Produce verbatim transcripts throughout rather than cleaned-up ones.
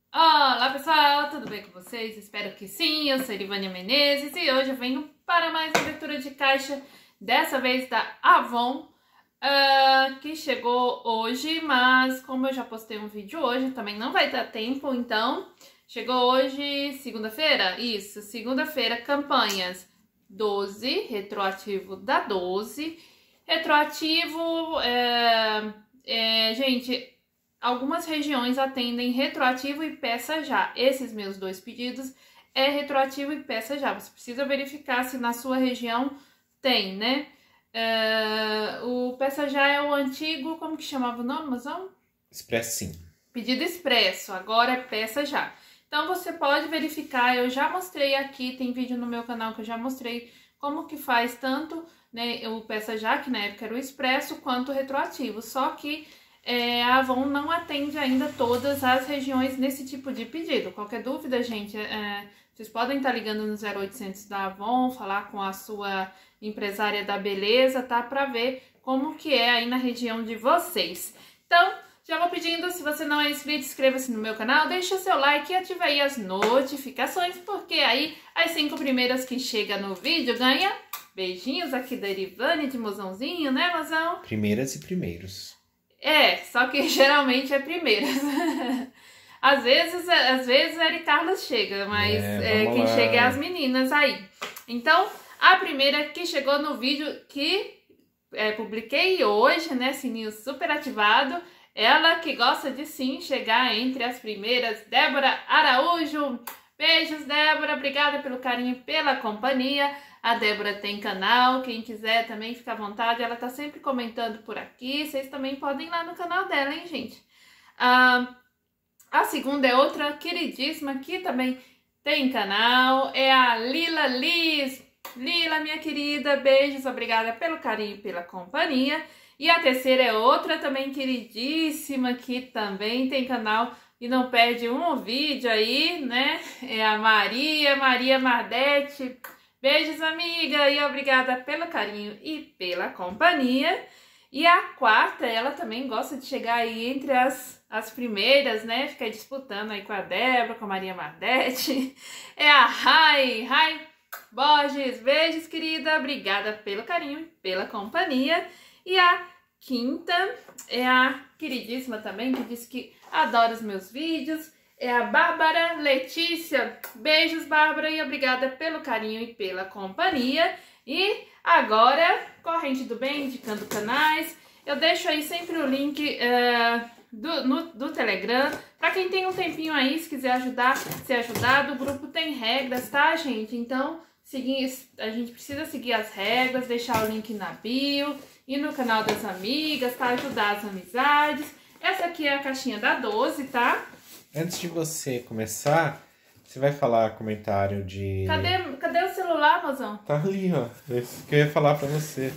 Olá pessoal, tudo bem com vocês? Espero que sim, eu sou Irivânia Menezes e hoje eu venho para mais uma abertura de caixa, dessa vez da Avon, uh, que chegou hoje, mas como eu já postei um vídeo hoje, também não vai dar tempo, então chegou hoje, segunda-feira? Isso, segunda-feira, campanhas doze, retroativo da doze, retroativo, é, é, gente... Algumas regiões atendem retroativo e peça já. Esses meus dois pedidos é retroativo e peça já. Você precisa verificar se na sua região tem, né? É, o peça já é o antigo, como que chamava o nome, mozão? Expressinho. Pedido expresso, agora é peça já. Então você pode verificar, eu já mostrei aqui, tem vídeo no meu canal que eu já mostrei como que faz tanto, né, o peça já, que na época era o expresso, quanto o retroativo. Só que É, a Avon não atende ainda todas as regiões nesse tipo de pedido. Qualquer dúvida, gente, é, vocês podem estar ligando no zero oitocentos da Avon, falar com a sua empresária da beleza, tá? Pra ver como que é aí na região de vocês. Então, já vou pedindo, se você não é inscrito, inscreva-se no meu canal, deixa seu like e ativa aí as notificações, porque aí as cinco primeiras que chegam no vídeo ganha beijinhos aqui da Irivânia, de mozãozinho, né, mozão? Primeiras e primeiros. É, só que geralmente é primeiras. Às vezes, às vezes a Eri Carlos chega, mas é, é, quem lá. chega é as meninas aí. Então, a primeira que chegou no vídeo que é, publiquei hoje, né, sininho super ativado, ela que gosta de sim chegar entre as primeiras, Débora Araújo. Beijos, Débora, obrigada pelo carinho e pela companhia. A Débora tem canal, quem quiser também fica à vontade, ela tá sempre comentando por aqui, vocês também podem ir lá no canal dela, hein, gente? Ah, a segunda é outra queridíssima que também tem canal, é a Lila Liz. Lila, minha querida, beijos, obrigada pelo carinho e pela companhia. E a terceira é outra também queridíssima que também tem canal e não perde um vídeo aí, né? É a Maria, Maria Mardete. Beijos, amiga, e obrigada pelo carinho e pela companhia. E a quarta, ela também gosta de chegar aí entre as, as primeiras, né? Ficar disputando aí com a Débora, com a Maria Mardete. É a Rai, Rai Borges. Beijos, querida, obrigada pelo carinho e pela companhia. E a quinta é a queridíssima também, que disse que adora os meus vídeos. É a Bárbara Letícia. Beijos, Bárbara, e obrigada pelo carinho e pela companhia. E agora, corrente do bem, indicando canais. Eu deixo aí sempre o link uh, do, no, do Telegram. Para quem tem um tempinho aí, se quiser ajudar, ser ajudado, o grupo tem regras, tá, gente? Então, seguir, a gente precisa seguir as regras, deixar o link na bio, ir no canal das amigas, tá? Ajudar as amizades. Essa aqui é a caixinha da doze, tá? Antes de você começar, você vai falar comentário de... Cadê, cadê o celular, mozão? Tá ali, ó. Esse que eu ia falar pra você.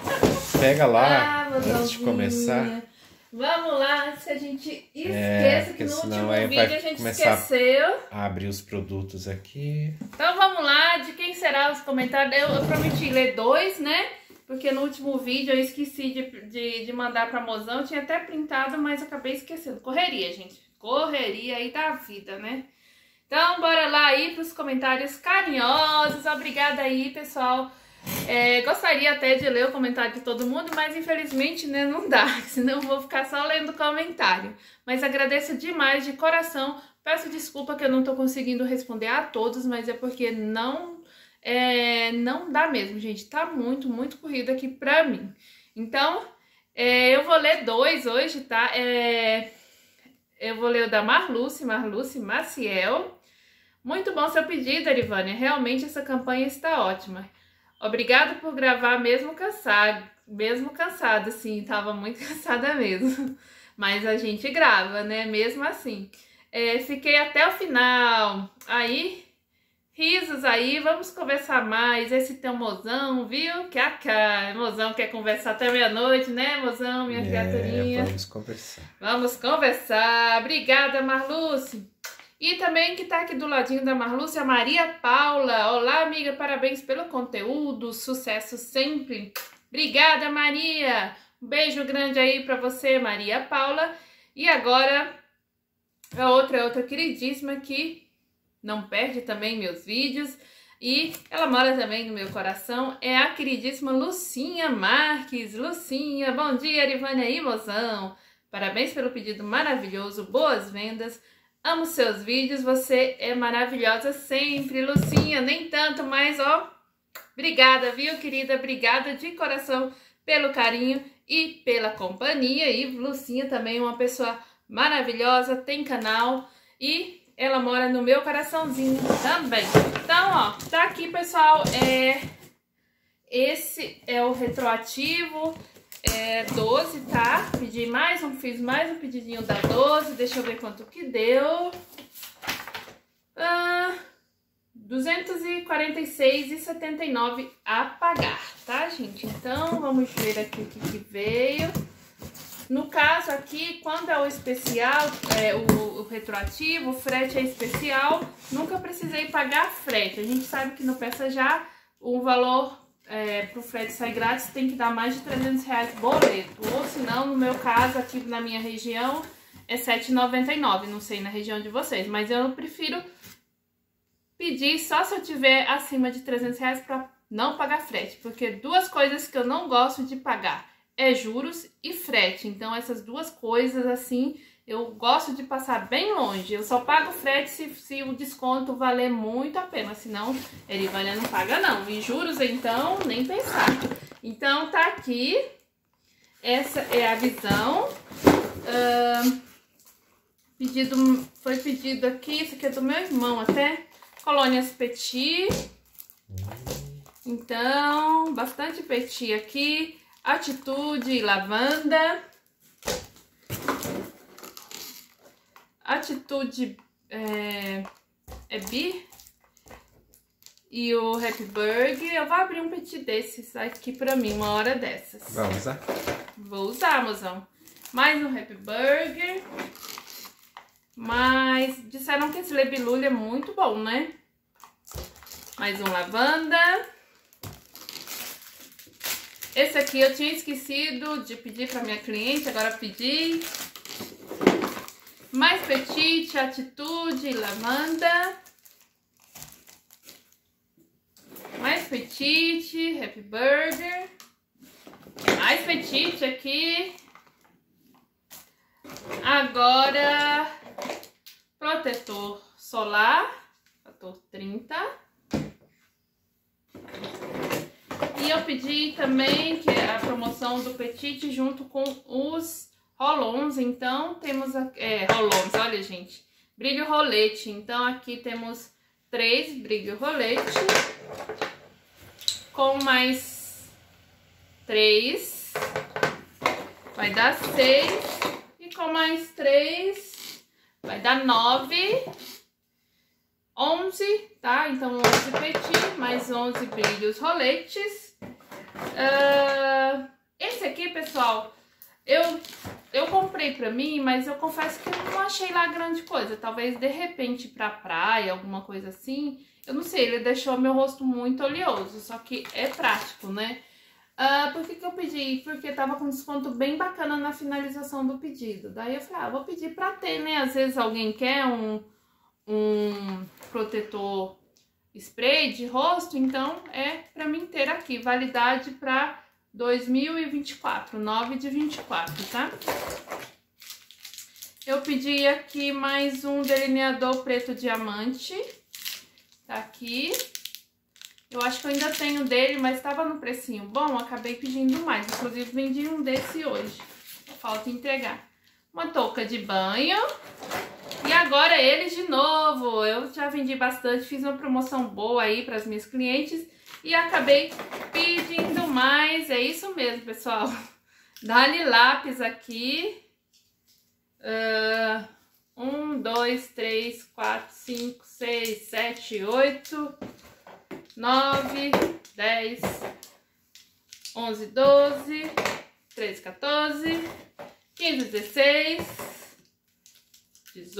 Pega lá, ah, antes de começar. Vamos lá, antes que a gente esqueça, é, que no último aí vídeo a gente esqueceu. A abrir os produtos aqui. Então vamos lá, de quem será os comentários? Eu, eu prometi ler dois, né? Porque no último vídeo eu esqueci de, de, de mandar pra mozão. Eu tinha até printado, mas acabei esquecendo. Correria, gente. Correria aí da vida, né? Então, bora lá aí para os comentários carinhosos. Obrigada aí, pessoal. É, gostaria até de ler o comentário de todo mundo, mas infelizmente, né, não dá. Senão eu vou ficar só lendo o comentário. Mas agradeço demais, de coração. Peço desculpa que eu não tô conseguindo responder a todos, mas é porque não, é, não dá mesmo, gente. Tá muito, muito corrido aqui pra mim. Então, é, eu vou ler dois hoje, tá? É... Eu vou ler o da Marluce, Marluce Maciel. Muito bom seu pedido, Irivânia. Realmente essa campanha está ótima. Obrigada por gravar mesmo cansado. Mesmo cansada, sim. Tava muito cansada mesmo. Mas a gente grava, né? Mesmo assim. É, fiquei até o final. Aí, risos aí. Vamos conversar mais. Esse teu mozão, viu? Que a cara. Mozão quer conversar até meia-noite, né, mozão? Minha é, criaturinha. Vamos conversar. Vamos conversar. Obrigada, Marluce. E também que tá aqui do ladinho da Marluce, a Maria Paula. Olá, amiga. Parabéns pelo conteúdo. Sucesso sempre. Obrigada, Maria. Um beijo grande aí pra você, Maria Paula. E agora A outra é outra queridíssima que não perde também meus vídeos. E ela mora também no meu coração, é a queridíssima Lucinha Marques. Lucinha, bom dia, Arivânia e mozão. Parabéns pelo pedido maravilhoso, boas vendas. Amo seus vídeos, você é maravilhosa sempre, Lucinha. Nem tanto, mas ó, obrigada, viu, querida? Obrigada de coração pelo carinho e pela companhia. E Lucinha também é uma pessoa maravilhosa, tem canal e ela mora no meu coraçãozinho também. Então, ó, tá aqui, pessoal, é... esse é o retroativo é, doze, tá? Pedi mais um, fiz mais um pedidinho da doze, deixa eu ver quanto que deu. Ah, duzentos e quarenta e seis reais e setenta e nove centavos a pagar, tá, gente? Então, vamos ver aqui o que, que veio. No caso aqui, quando é o especial, é, o, o retroativo, o frete é especial, nunca precisei pagar frete. A gente sabe que no Peça Já, o valor é, pro frete sair grátis tem que dar mais de trezentos reais boleto. Ou se não, no meu caso, aqui na minha região, é sete reais e noventa e nove centavos. Não sei na região de vocês, mas eu prefiro pedir só se eu tiver acima de trezentos reais para não pagar frete. Porque duas coisas que eu não gosto de pagar é juros e frete. Então, essas duas coisas, assim, eu gosto de passar bem longe. Eu só pago frete se, se o desconto valer muito a pena. Senão, Erivânia não paga, não. E juros, então, nem pensar. Então, tá aqui. Essa é a visão. Uh, pedido, foi pedido aqui, isso aqui é do meu irmão até. Colônias Petit. Então, bastante Petit aqui. Atitude Lavanda, Atitude é, é Bi e o Happy Burger. Eu vou abrir um petit desses aqui pra mim, uma hora dessas. Vamos usar? Vou usar, mozão. Mais um Happy Burger. Mas disseram que esse Lebilule é muito bom, né? Mais um Lavanda. Esse aqui eu tinha esquecido de pedir para minha cliente, agora pedi. Mais Petit, Atitude, Lavanda. Mais Petit, Happy Burger. Mais Petit aqui. Agora, protetor solar, fator trinta. E eu pedi também que a promoção do Petit junto com os rolons. Então, temos... É, rolons, olha, gente. Brilho rolete. Então, aqui temos três brilho rolete. Com mais três. Vai dar seis. E com mais três. Vai dar nove. onze, tá? Então, onze Petit, mais onze brilhos roletes. Uh, esse aqui, pessoal, eu, eu comprei pra mim, mas eu confesso que eu não achei lá grande coisa. Talvez, de repente, pra praia, alguma coisa assim. Eu não sei, ele deixou meu rosto muito oleoso, só que é prático, né? Uh, por que que eu pedi? Porque tava com desconto bem bacana na finalização do pedido. Daí eu falei, ah, vou pedir pra ter, né? Às vezes alguém quer um... um protetor spray de rosto, então é para mim ter aqui, validade para dois mil e vinte e quatro, nove de vinte e quatro, tá? Eu pedi aqui mais um delineador preto diamante, tá aqui. Eu acho que eu ainda tenho dele, mas estava no precinho bom, acabei pedindo mais, inclusive vendi um desse hoje, falta entregar. Uma touca de banho. E agora eles de novo, eu já vendi bastante, fiz uma promoção boa aí para as minhas clientes e acabei pedindo mais, é isso mesmo, pessoal. Dá-lhe lápis aqui, uh, um, dois, três, quatro, cinco, seis, sete, oito, nove, dez, onze, doze, treze, quatorze, quinze, dezesseis...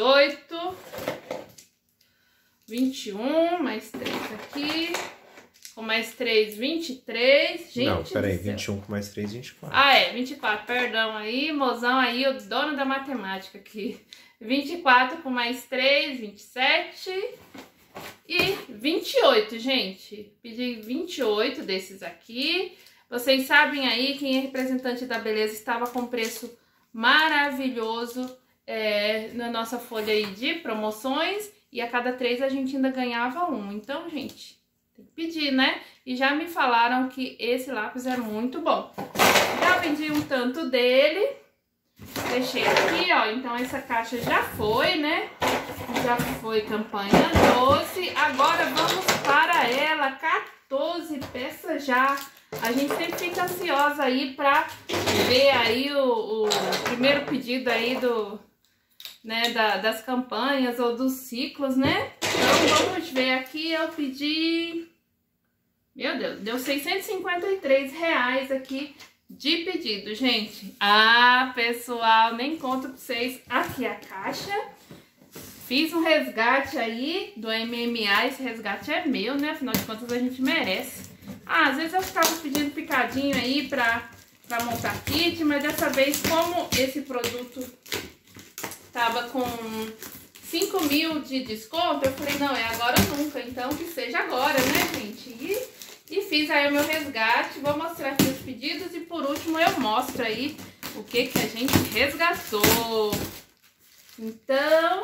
dezoito, vinte e um, mais três aqui, com mais três, vinte e três. Gente, não, peraí, vinte e um com mais três, vinte e quatro. Ah, é, vinte e quatro, perdão aí, mozão aí, o dono da matemática aqui. vinte e quatro com mais três, vinte e sete e vinte e oito, gente. Pedi vinte e oito desses aqui. Vocês sabem aí, quem é representante da beleza estava com preço maravilhoso é, na nossa folha aí de promoções. E a cada três a gente ainda ganhava um. Então, gente, tem que pedir, né? E já me falaram que esse lápis é muito bom. Já vendi um tanto dele. Deixei aqui, ó. Então, essa caixa já foi, né? Já foi campanha doze. Agora, vamos para ela. quatorze peças já. A gente sempre fica ansiosa aí pra ver aí o, o primeiro pedido aí do, né, da, das campanhas ou dos ciclos, né? Então, vamos ver aqui. Eu pedi... Meu Deus, deu seiscentos e cinquenta e três reais aqui de pedido, gente. Ah, pessoal, nem conto pra vocês. Aqui a caixa. Fiz um resgate aí do M M A. Esse resgate é meu, né? Afinal de contas, a gente merece. Ah, às vezes eu ficava pedindo picadinho aí pra, pra montar kit, mas dessa vez, como esse produto tava com cinco mil de desconto, eu falei, não, é agora ou nunca, então que seja agora, né, gente? E, e fiz aí o meu resgate, vou mostrar aqui os pedidos e por último eu mostro aí o que que a gente resgatou. Então...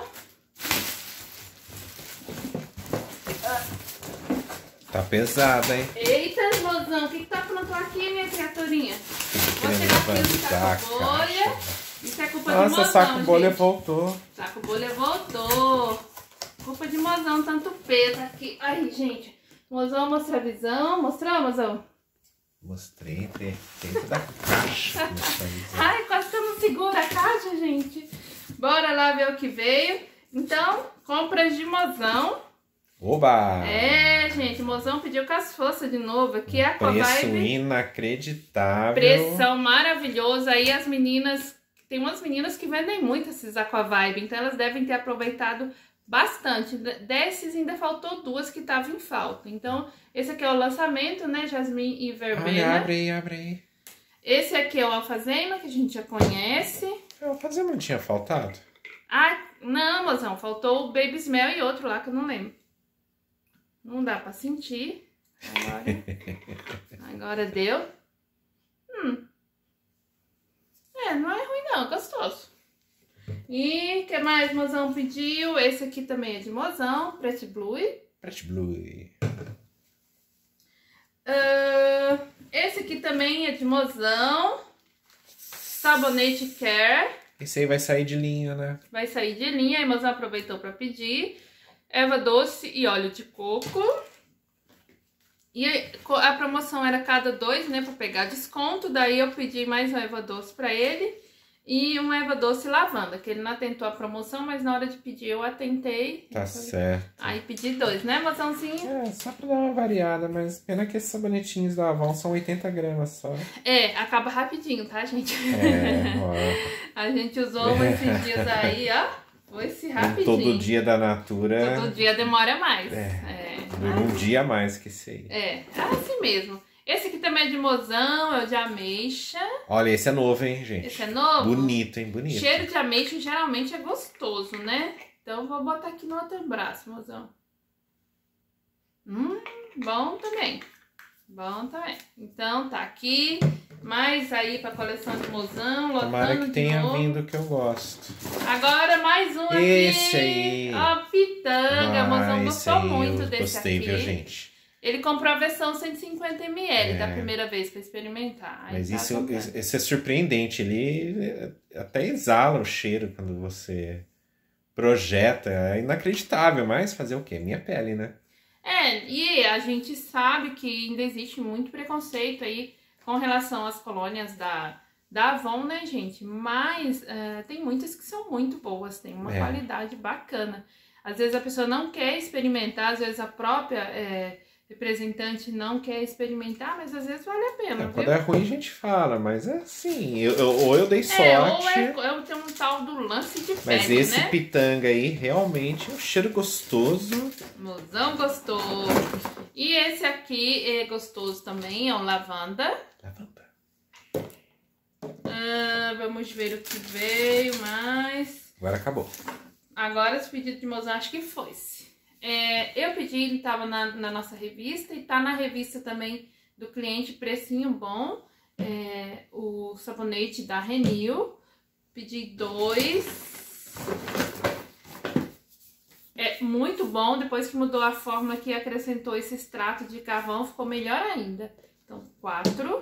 Tá pesada, hein? Eita, mozão, o que que tá pronto aqui, minha criaturinha? Vou Querendo tirar aqui o levantar saco a bolha. caixa. Isso é culpa Nossa, de mozão, saco bolha gente. voltou. Saco bolha voltou. Culpa de mozão, tanto peso aqui. Ai, gente. Mozão, mostra a visão. Mostrou, mozão? Mostrei dentro da caixa. Ai, quase que eu não seguro a caixa, gente. Bora lá ver o que veio. Então, compras de mozão. Oba! É, gente, o mozão pediu com as forças de novo. Aqui é a Preço Aquavibe. inacreditável. Pressão maravilhosa. Aí as meninas... Tem umas meninas que vendem muito esses Aquavibe. Então elas devem ter aproveitado bastante. Desses ainda faltou duas que estavam em falta. Então esse aqui é o lançamento, né? Jasmim e verbena. Olha, abre aí, abre aí. Esse aqui é o alfazema, que a gente já conhece. O alfazema não tinha faltado? Ah, não, mozão. Faltou o Baby Smell e outro lá que eu não lembro. Não dá pra sentir. Agora, Agora deu. Hum. É, não é ruim não, é gostoso. E o que mais mozão pediu? Esse aqui também é de mozão, Pretty Blue. Pretty Blue. Uh, esse aqui também é de mozão. Sabonete Care. Esse aí vai sair de linha, né? Vai sair de linha, aí mozão aproveitou pra pedir. Erva doce e óleo de coco. E a promoção era cada dois, né, pra pegar desconto. Daí eu pedi mais uma erva doce pra ele e uma erva doce lavanda, que ele não atentou a promoção, mas na hora de pedir eu atentei. Tá certo. Aí pedi dois, né, mozãozinho? É, só pra dar uma variada, mas pena que esses sabonetinhos da Avon são oitenta gramas só. É, acaba rapidinho, tá, gente? É, ó. A gente usou esses dias aí, ó. Foi esse rapidinho. Todo dia da Natura. Todo dia demora mais. É. É. Dura um dia a mais que esse aí. É, é assim mesmo. Esse aqui também é de mozão, é o de ameixa. Olha, esse é novo, hein, gente? Esse é novo? Bonito, hein? Bonito. Cheiro de ameixa geralmente é gostoso, né? Então vou botar aqui no outro braço, mozão. Hum, bom também. Bom também. Então tá aqui. Mais aí pra coleção de mozão. Tomara que de tenha novo. vindo o que eu gosto. Agora mais um Esse aqui. aí. Ó, pitanga. Ah, O mozão esse gostou aí muito eu desse gostei, aqui. viu, gente? Ele comprou a versão cento e cinquenta mililitros É. da primeira vez pra experimentar. Aí Mas tá isso, comprando. isso é surpreendente. Ele até exala o cheiro quando você projeta. É inacreditável, mas fazer o quê? Minha pele, né? É, e a gente sabe que ainda existe muito preconceito aí com relação às colônias da, da Avon, né, gente? Mas uh, tem muitas que são muito boas, tem uma É. qualidade bacana. Às vezes a pessoa não quer experimentar, às vezes a própria é, representante não quer experimentar, mas às vezes vale a pena, É, viu? quando é ruim a gente fala, mas é assim, eu, eu- ou eu dei sorte... É, ou é, eu tenho um tal do lance de pele, Mas esse né? pitanga aí, realmente, é um cheiro gostoso. Mozão gostou. E esse aqui é gostoso também, é um lavanda. Lavanda. Ah, vamos ver o que veio mais. Agora acabou. Agora esse pedido de mozão, acho que foi-se. É, eu pedi, ele estava na, na nossa revista e tá na revista também do cliente Precinho Bom. É, o sabonete da Renil. Pedi dois. É muito bom, depois que mudou a forma que acrescentou esse extrato de carvão, ficou melhor ainda. Então, quatro.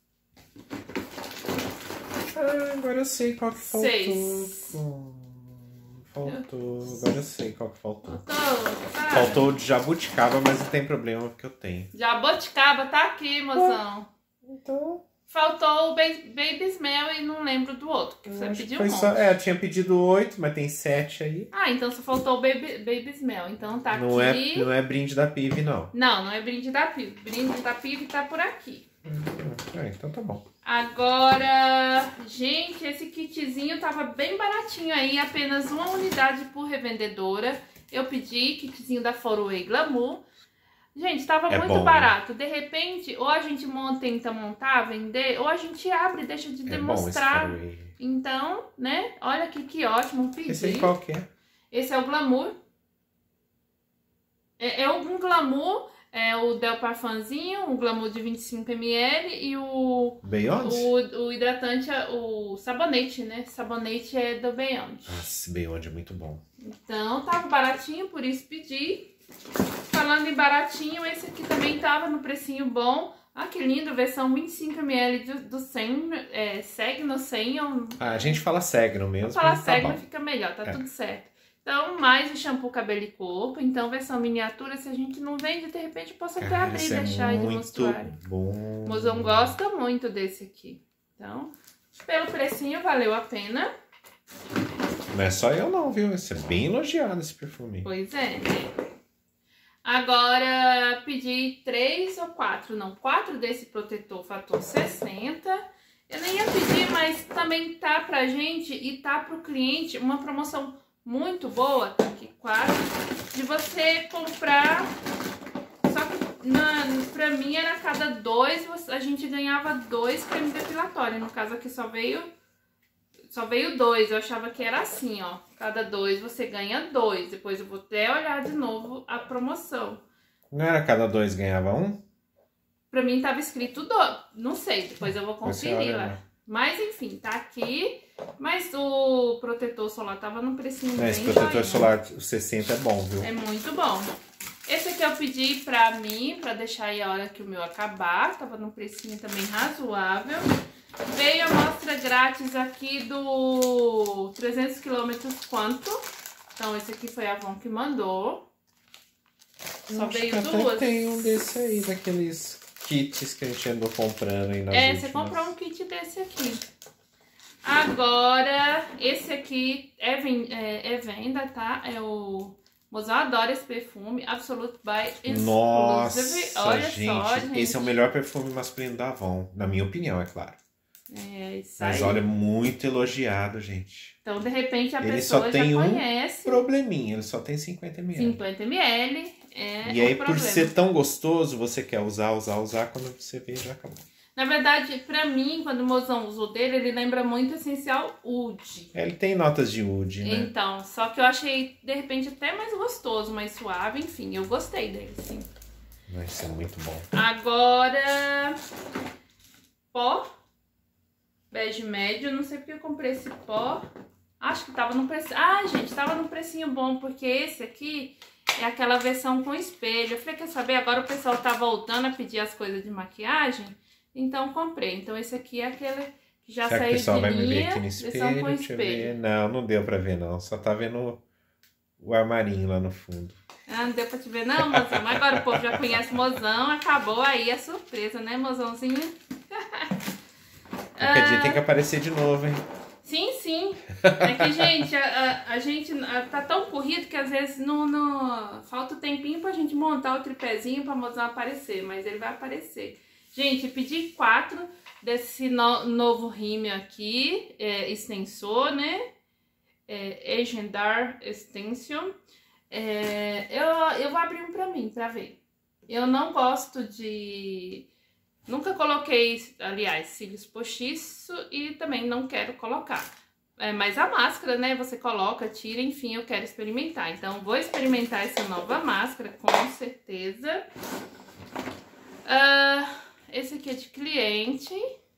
Ah, agora eu sei qual que faltou. Seis. Hum, faltou. Agora eu sei qual que faltou. Faltou, sabe? Faltou o de jabuticaba, mas não tem problema porque eu tenho. Jabuticaba tá aqui, mozão. Então. Faltou o ba Baby's Mel e não lembro do outro, que você acho que pediu um foi monte. só, é, eu tinha pedido oito, mas tem sete aí. Ah, então só faltou o Baby, Baby's Mel. Então tá Não aqui. é, não é brinde da P I V, não. Não, não é brinde da P I V. Brinde da P I V tá por aqui. É, então tá bom. Agora, gente, esse kitzinho tava bem baratinho aí, apenas uma unidade por revendedora. Eu pedi kitzinho da Forway Glamour. Gente, tava É muito bom, barato. De repente, ou a gente monta, tenta montar, vender, ou a gente abre e deixa de É demonstrar. bom esse Faraway. Então, né? Olha aqui que ótimo, pedi. Esse aí qual que é? Esse é o Glamour. É, é um Glamour, é o Del Parfumzinho, o Glamour de vinte e cinco mililitros e o, Beyond? o, o hidratante, o sabonete, né? Sabonete é do Beyond. Nossa, Beyond é muito bom. Então, tava baratinho, por isso pedi. Falando em baratinho, esse aqui também tava no precinho bom. Ah, que lindo, versão vinte e cinco mililitros do, do cem, é, Segno cem. Eu... Ah, a gente fala Segno mesmo. Vou falar mas tá Segno bom. fica melhor, tá É. tudo certo. Então, mais o shampoo cabelo e corpo. Então, versão miniatura, se a gente não vende, de repente eu posso até Cara, abrir e esse é deixar de muito mostruário. bom. O mozão gosta muito desse aqui. Então, pelo precinho, valeu a pena. Não é só eu não, viu? Esse é bem elogiado, esse perfume. Pois é, né? Agora, pedi três ou quatro, não, quatro desse protetor fator sessenta. Eu nem ia pedir, mas também tá pra gente e tá pro cliente uma promoção muito boa, tá aqui quatro, de você comprar, só que na, pra mim era cada dois, a gente ganhava dois creme depilatório, no caso aqui só veio, só veio dois, eu achava que era assim, ó, cada dois você ganha dois, depois eu vou até olhar de novo a promoção. Não era cada dois ganhava um? Pra mim tava escrito dois, não sei, depois eu vou Você conferir olha lá. lá. Mas enfim, tá aqui. Mas o protetor solar tava num precinho Não, bem esse protetor joinha. solar, o sessenta é bom, viu? É muito bom. Esse aqui eu pedi pra mim, pra deixar aí a hora que o meu acabar. Tava num precinho também razoável. Veio a amostra grátis aqui do trezentos quilômetros quanto. Então esse aqui foi a Avon que mandou. Só Acho veio que até duas. tem um desse aí, daqueles kits que a gente andou comprando aí nas É, últimas. você comprou um kit desse aqui. Agora, esse aqui é, ven- é, é venda, tá? É o... Mozão adora esse perfume. Absolute by Exclusive. Nossa, Olha gente, só, gente. esse é o melhor perfume masculino da Avon, na minha opinião, é claro. É, isso Mas aí. olha, muito elogiado, gente. Então, de repente, a Ele pessoa só tem já um conhece. Probleminha, ele só tem cinquenta mililitros. cinquenta mililitros. É E aí, o por problema. ser tão gostoso, você quer usar, usar, usar, quando você vê, já acabou. Na verdade, pra mim, quando o Mozão usou dele, ele lembra muito Essencial Oud. É, ele tem notas de oud, né? Então, só que eu achei, de repente, até mais gostoso, mais suave. Enfim, eu gostei dele, sim. Vai ser muito bom. Agora, pó, bege médio, não sei porque eu comprei esse pó, acho que tava no preço, ah gente, tava num precinho bom, porque esse aqui é aquela versão com espelho. Eu falei, quer saber, agora o pessoal tá voltando a pedir as coisas de maquiagem, então comprei. Então esse aqui é aquele que já Será que o saiu pessoal de vai me ver linha, aqui no versão espelho? com Deixa eu ver. espelho. Não, não deu pra ver não, só tá vendo o armarinho lá no fundo. Ah, não deu pra te ver não, mozão, mas agora o povo já conhece o Mozão, acabou aí a surpresa, né, mozãozinho? Qualquer dia tem que aparecer de novo, hein? Sim, sim. É que, gente, a, a, a gente a, tá tão corrido que às vezes não, não falta o tempinho pra gente montar o tripézinho pra mozão aparecer, mas ele vai aparecer. Gente, pedi quatro desse no, novo rímel aqui, é, extensor, né? É, Agendar Extension. É, eu, eu vou abrir um pra mim, pra ver. Eu não gosto de... Nunca coloquei, aliás, cílios postiço e também não quero colocar. É, mas a máscara, né, você coloca, tira, enfim, eu quero experimentar. Então, vou experimentar essa nova máscara, com certeza. Uh, esse aqui é de cliente.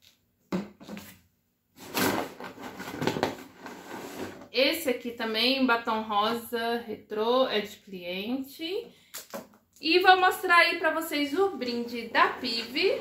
Esse aqui também, batom rosa retrô, é de cliente. E vou mostrar aí pra vocês o brinde da Pive.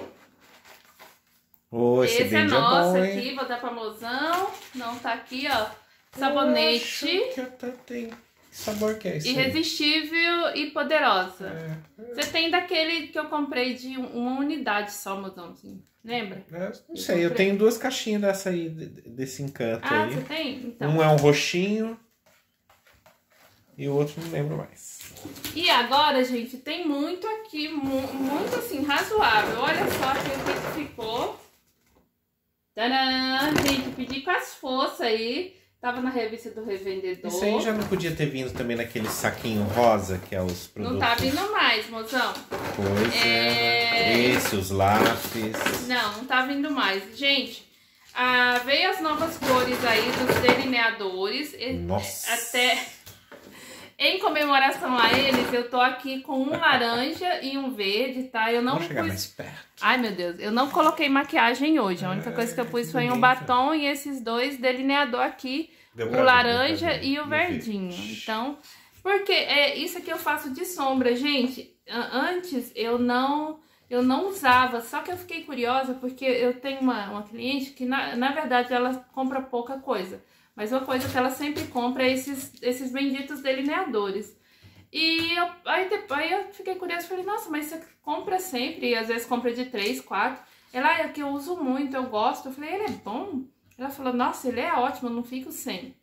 Oh, esse esse é brinde nosso é bom, aqui, hein? vou dar pra mozão. Não tá aqui, ó. Sabonete. Que até tem... Que sabor que é esse? Irresistível e poderosa. É, é. Você tem daquele que eu comprei de uma unidade só, mozãozinho. Lembra? É, não Eu sei, eu comprei. tenho duas caixinhas dessa aí, desse encanto Ah, aí. você tem? Então. Um é um roxinho e o outro não lembro mais. E agora, gente, tem muito aqui, mu muito assim, razoável. Olha só aqui o que que ficou. Tadã! Gente, pedi com as forças aí. Tava na revista do revendedor. Isso aí já não podia ter vindo também naquele saquinho rosa, que é os produtos... Não tá vindo mais, mozão. Pois é. É... Esse, os lápis. Não, não tá vindo mais. Gente, ah, veio as novas cores aí dos delineadores. Nossa. Até em comemoração a eles, eu tô aqui com um laranja e um verde, tá? Eu não Vamos chegar pus... mais perto. Ai, meu Deus, eu não coloquei maquiagem hoje. A única É, coisa que eu pus que foi um bonito. batom e esses dois delineador aqui. Deu O pra ver, laranja deu pra ver. e o E o verdinho. verde. Então, porque é isso aqui eu faço de sombra, gente. a- Antes eu não eu não usava, só que eu fiquei curiosa porque eu tenho uma, uma cliente que na, na verdade ela compra pouca coisa. Mas uma coisa que ela sempre compra é esses, esses benditos delineadores. E eu, aí, depois, aí eu fiquei curiosa e falei, nossa, mas você compra sempre, e às vezes compra de três, quatro. Ela, ah, é que eu uso muito, eu gosto. Eu falei, ele é bom? Ela falou, nossa, ele é ótimo, eu não fico sem.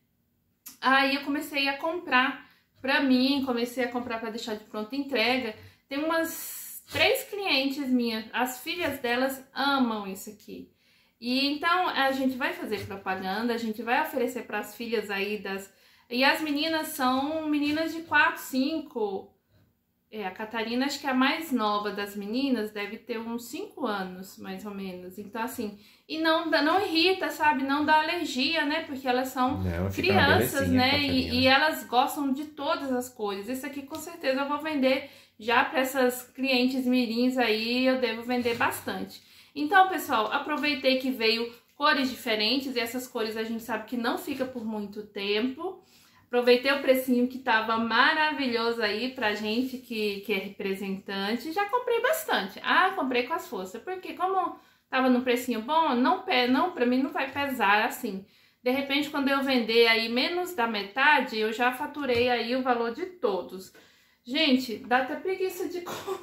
Aí eu comecei a comprar pra mim, comecei a comprar pra deixar de pronta entrega. Tem umas três clientes minhas, as filhas delas amam isso aqui. E então a gente vai fazer propaganda, a gente vai oferecer para as filhas aí das... E as meninas são meninas de quatro, cinco... É, a Catarina, acho que é a mais nova das meninas, deve ter uns cinco anos, mais ou menos. Então, assim, e não, dá- não irrita, sabe? Não dá alergia, né? Porque elas são Não, fica uma crianças, belezinha, né? Catarina. E, e elas gostam de todas as cores. Esse aqui, com certeza, eu vou vender já para essas clientes mirins aí, eu devo vender bastante. Então, pessoal, aproveitei que veio cores diferentes e essas cores a gente sabe que não fica por muito tempo. Aproveitei o precinho que tava maravilhoso aí pra gente que, que é representante. Já comprei bastante. Ah, comprei com as forças. Porque como tava no precinho bom, não, não, pra mim não vai pesar assim. De repente, quando eu vender aí menos da metade, eu já faturei aí o valor de todos. Gente, dá até preguiça de,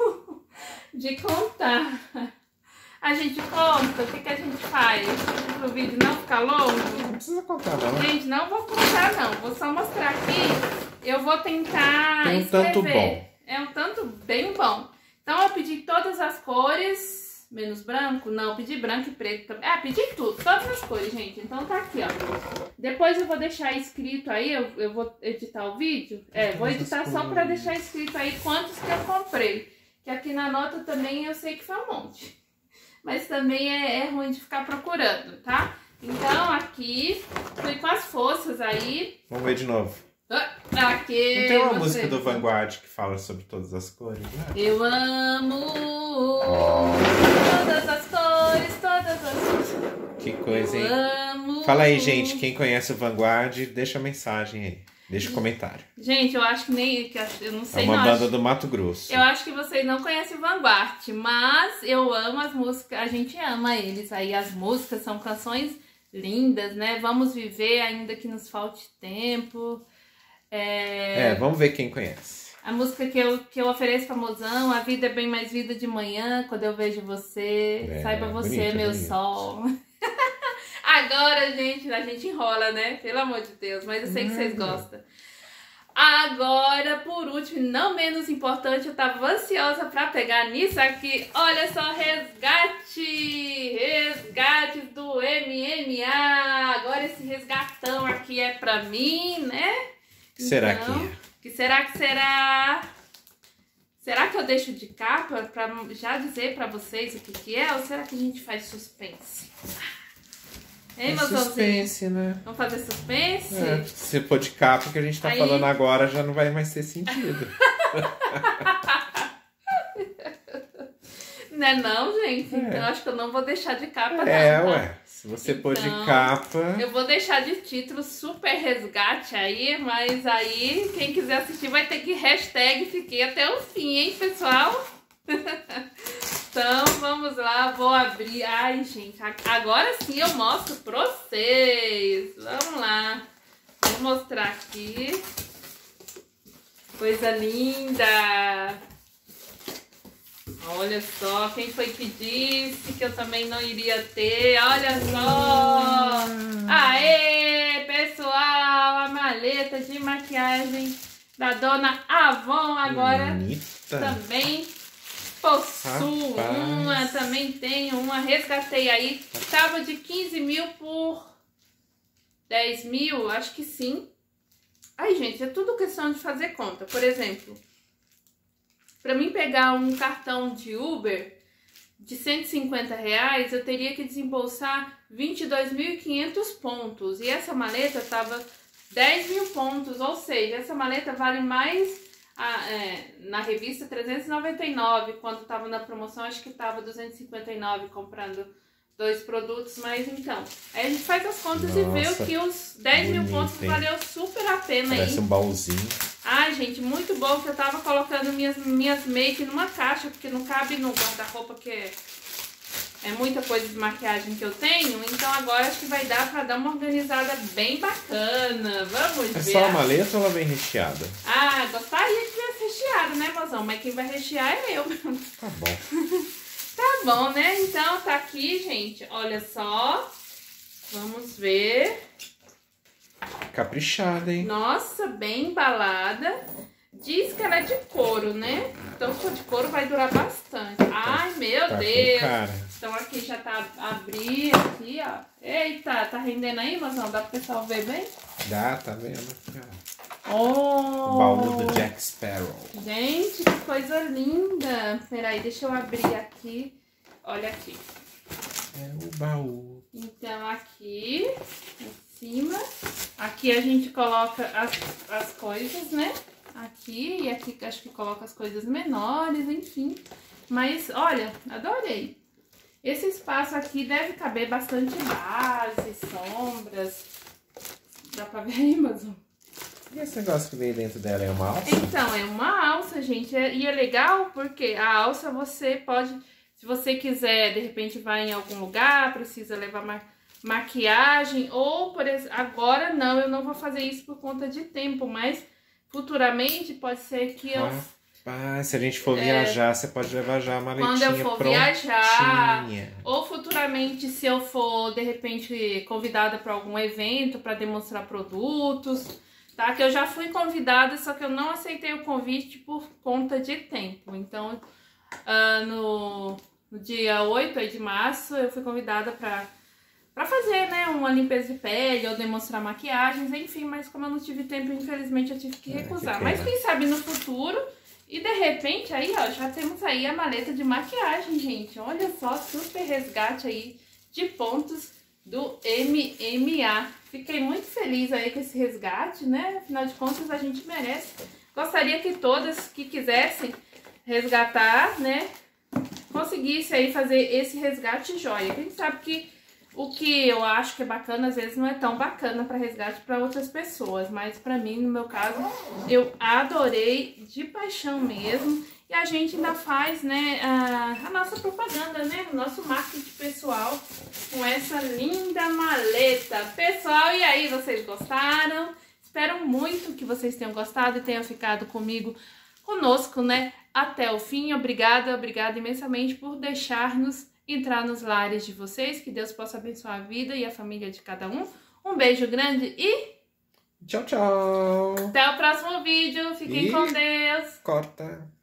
de contar. A gente conta, o que, que a gente faz? Para o vídeo não ficar longo? Não precisa contar, não. Gente, não vou contar, não. Vou só mostrar aqui. Eu vou tentar Tem um escrever. tanto bom. É um tanto bem bom. Então, eu pedi todas as cores, menos branco. Não, eu pedi branco e preto também. Ah, pedi tudo, todas as cores, gente. Então, tá aqui, ó. Depois eu vou deixar escrito aí, eu, eu vou editar o vídeo. É, vou editar só para deixar escrito aí quantos que eu comprei. Que aqui na nota também eu sei que foi um monte. Mas também é, é ruim de ficar procurando, tá? Então, aqui, fui com as forças aí. Vamos ver de novo. Aqui, Não tem uma você. música do Vanguard que fala sobre todas as cores, né? Eu amo todas as cores, todas as cores. Que coisa, hein? Eu amo. Fala aí, gente, quem conhece o Vanguard, deixa a mensagem aí. Deixa o comentário. Gente, eu acho que nem... que eu não sei, É uma não, banda acho, do Mato Grosso. eu acho que vocês não conhecem o Vanguard, mas eu amo as músicas, a gente ama eles. Aí as músicas são canções lindas, né? Vamos viver ainda que nos falte tempo. É, É, vamos ver quem conhece. a música que eu, que eu ofereço pra mozão, a vida é bem mais vida de manhã, quando eu vejo você, É, saiba você, bonito, meu bonito. sol. Agora, gente, a gente enrola, né? Pelo amor de Deus, mas eu sei que vocês gostam. Agora, por último, não menos importante, eu tava ansiosa pra pegar nisso aqui. Olha só, resgate! Resgate do M M A! Agora esse resgatão aqui é pra mim, né? Que será então, que é? Que será que será? Será que eu deixo de capa pra já dizer pra vocês o que que é? Ou será que a gente faz suspense? Hein, é suspense, né? Vamos fazer suspense? É, se for de capa, que a gente tá Aí... falando agora já não vai mais ter sentido. Não é não, gente? É. Então acho que eu não vou deixar de capa, É, não, tá? ué. Se você então, pôr de capa... Eu vou deixar de título Super Resgate aí, mas aí quem quiser assistir vai ter que hashtag fiquei até o fim, hein, pessoal? Então, vamos lá, vou abrir. Ai, gente, agora sim eu mostro pra vocês. Vamos lá. Vou mostrar aqui. Coisa linda. Olha só, quem foi que disse que eu também não iria ter? Olha só. Aê, pessoal, a maleta de maquiagem da Dona Avon agora bonita. Também possuo uma, também tenho uma, resgatei aí, tava de quinze mil por dez mil, acho que sim. Aí, gente, é tudo questão de fazer conta. Por exemplo, para mim pegar um cartão de Uber de cento e cinquenta reais, eu teria que desembolsar vinte e dois mil e quinhentos pontos. E essa maleta tava dez mil pontos, ou seja, essa maleta vale mais... Ah, é, na revista trezentos e noventa e nove, quando tava na promoção acho que tava duzentos e cinquenta e nove comprando dois produtos, mas então, aí a gente faz as contas. Nossa, e vê que os dez mil pontos hein? Valeu super a pena. Parece aí. um baúzinho. Ai, gente, muito bom que eu tava colocando minhas, minhas make numa caixa, porque não cabe no guarda-roupa, que é, é muita coisa de maquiagem que eu tenho, então agora acho que vai dar pra dar uma organizada bem bacana. Vamos ver. É só a maleta ou ela vem recheada? Ah, gostaria que tivesse recheado, né, mozão? Mas quem vai rechear é eu. Tá bom. Tá bom, né? Então tá aqui, gente. Olha só. Vamos ver. Caprichada, hein? Nossa, bem embalada. Diz que ela é de couro, né? Então, se for de couro, vai durar bastante. Ai, meu tá Deus. Cara. Então, aqui já tá abrir aqui, ó. Eita, tá rendendo aí, mozão? Dá pro pessoal ver bem? Dá, tá vendo? Oh. O baú do Jack Sparrow. Gente, que coisa linda. Peraí, deixa eu abrir aqui. Olha aqui. É o baú. Então, aqui, em cima. Aqui a gente coloca as, as coisas, né? Aqui e aqui acho que coloca as coisas menores, enfim. Mas, olha, adorei. Esse espaço aqui deve caber bastante base, sombras. Dá pra ver aí, Amazon? E esse negócio que veio dentro dela é uma alça? Então, é uma alça, gente. E é legal porque a alça você pode, se você quiser, de repente vai em algum lugar, precisa levar ma maquiagem, ou, por exemplo, agora não, eu não vou fazer isso por conta de tempo, mas futuramente pode ser que eu... Ah, se a gente for é, viajar, você pode levar já a maletinha quando eu for prontinha. viajar, ou futuramente se eu for, de repente, convidada para algum evento, para demonstrar produtos... Tá? Que eu já fui convidada, só que eu não aceitei o convite por conta de tempo. Então, uh, no, no dia oito de março, eu fui convidada para para fazer, né, uma limpeza de pele ou demonstrar maquiagens, enfim. Mas como eu não tive tempo, infelizmente, eu tive que recusar. É, que mas quem sabe no futuro, e de repente, aí, ó, já temos aí a maleta de maquiagem, gente. Olha só, super resgate aí de pontos do M M A. Fiquei muito feliz aí com esse resgate, né? Afinal de contas, a gente merece. Gostaria que todas que quisessem resgatar, né, conseguissem aí fazer esse resgate joia. A gente sabe que o que eu acho que é bacana, às vezes não é tão bacana para resgate para outras pessoas. Mas para mim, no meu caso, eu adorei de paixão mesmo. E a gente ainda faz, né, a, a nossa propaganda, né, o nosso marketing pessoal com essa linda maleta. Pessoal, e aí, vocês gostaram? Espero muito que vocês tenham gostado e tenham ficado comigo, conosco, né, até o fim. Obrigada, obrigada imensamente por deixar-nos entrar nos lares de vocês. Que Deus possa abençoar a vida e a família de cada um. Um beijo grande e... Tchau, tchau. Até o próximo vídeo. Fiquem E... com Deus. Corta.